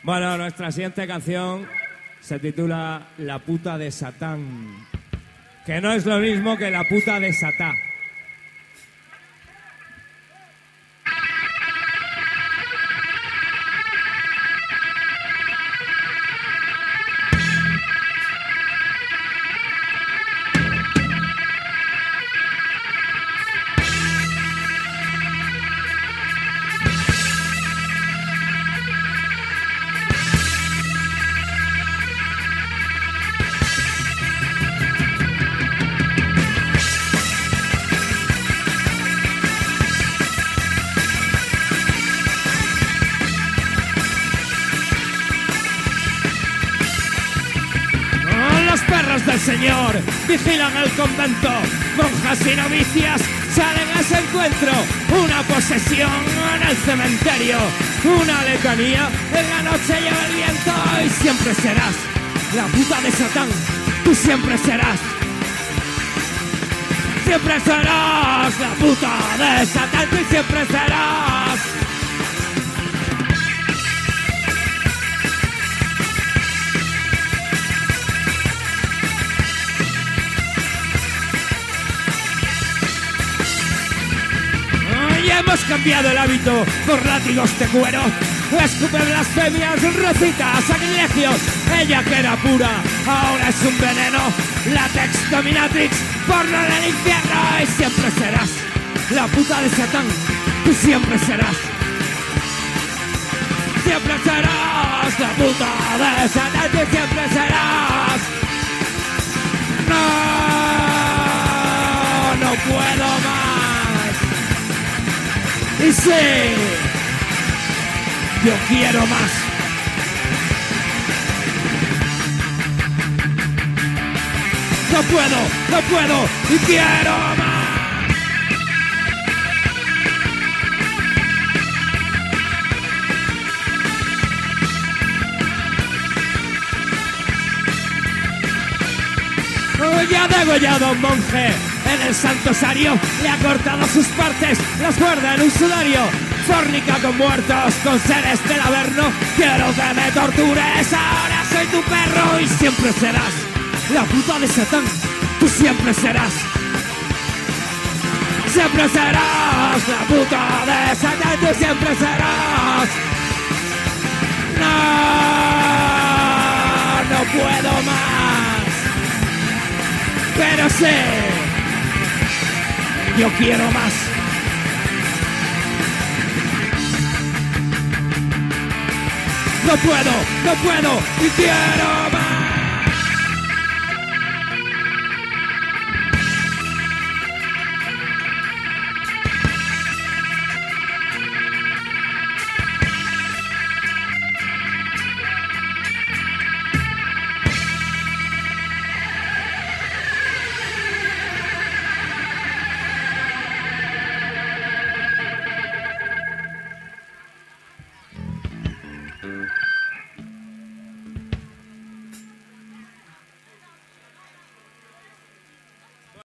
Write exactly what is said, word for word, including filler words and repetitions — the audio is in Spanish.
Bueno, nuestra siguiente canción se titula La puta de Satán, que no es lo mismo que la puta de Satán. Del Señor vigilan el convento, monjas y novicias salen a ese encuentro, una posesión en el cementerio, una letanía en la noche lleva el viento y siempre serás la puta de Satán, tú siempre serás, siempre serás la puta de Satán, tú siempre serás. Hemos cambiado el hábito por látigos de cuero, escupe blasfemias, recita sacrilegios. Ella que era pura, ahora es un veneno. Látex, dominatrix, porno del infierno. Y siempre serás la puta de Satán, tú siempre serás. Siempre serás la puta de Satán, tú siempre serás. No, no puedo más. Y sí, yo quiero más. No puedo, no puedo y quiero más. Ya ha degollado a un monje en el santo osario, le ha cortado sus partes, las guarda en un sudario. Fornica con muertos, con seres del averno. Quiero que me tortures, ahora soy tu perro. Y siempre serás la puta de Satán, tú siempre serás. Siempre serás la puta de Satán, tú siempre serás. No, no puedo más. Pero sé, yo quiero más. No puedo, no puedo y quiero más.